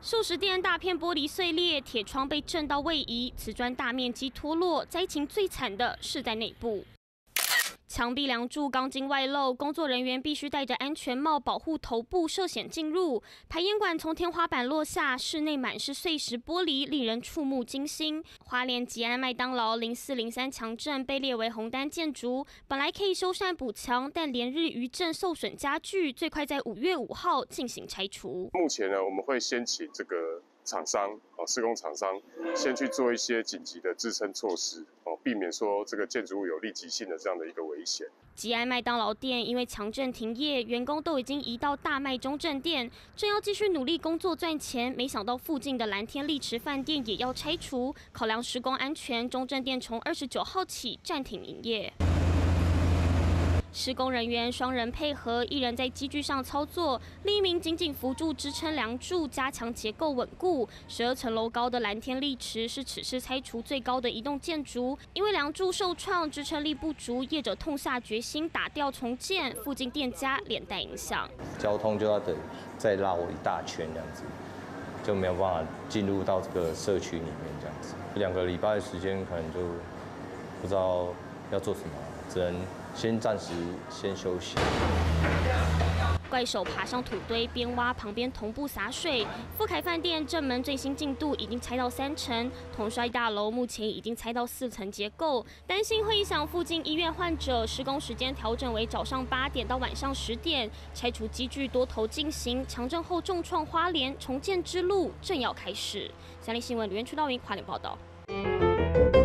数十店大片玻璃碎裂，铁窗被震到位移，瓷砖大面积脱落。灾情最惨的是在内部。 墙壁梁柱钢筋外露，工作人员必须戴着安全帽保护头部，涉险进入。排烟管从天花板落下，室内满是碎石玻璃，令人触目惊心。花莲吉安麦当劳0403强震被列为红单建筑，本来可以修缮补强，但连日余震受损加剧，最快在5月5号进行拆除。 目前呢，我们会先请这个厂商施工厂商先去做一些紧急的支撑措施避免说这个建筑物有立即性的这样的一个危险。 吉安麦当劳店因为强震停业，员工都已经移到大麦中正店，正要继续努力工作赚钱，没想到附近的蓝天丽池饭店也要拆除。考量施工安全，中正店从29号起暂停营业。 施工人员双人配合，一人在机具上操作，另一名紧紧扶住支撑梁柱，加强结构稳固。12层楼高的蓝天丽池是此次拆除最高的一栋建筑，因为梁柱受创，支撑力不足，业者痛下决心打掉重建，附近店家连带影响。 交通就要得再绕一大圈这样子，就没有办法进入到这个社区里面这样子。2个礼拜的时间可能就不知道要做什么，只能。 暂时先休息。 怪手爬上土堆，边挖旁边同步洒水。富凯饭店正门最新进度已经拆到3层，统帅大楼目前已经拆到4层结构，担心会影响附近医院患者。施工时间调整为早上8点到晚上10点，拆除机具多头进行。强震后重创花莲，重建之路正要开始。三立新闻吕元出道云花莲报道。